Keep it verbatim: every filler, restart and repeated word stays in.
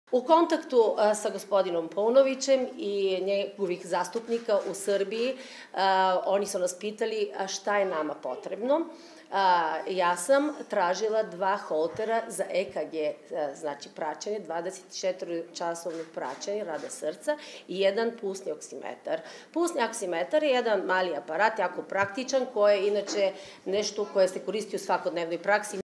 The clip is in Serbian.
U kontaktu sa gospodinom Paunovićem i njegovih zastupnika u Srbiji, oni su nas pitali šta je nama potrebno. Ja sam tražila dva holtera za E K G, znači praćenje, dvadeset četiri časovnog praćenja rada srca i jedan pulsni oksimetar. Pulsni oksimetar je jedan mali aparat, jako praktičan, koji je inače nešto koje se koristi u svakodnevnoj praksi.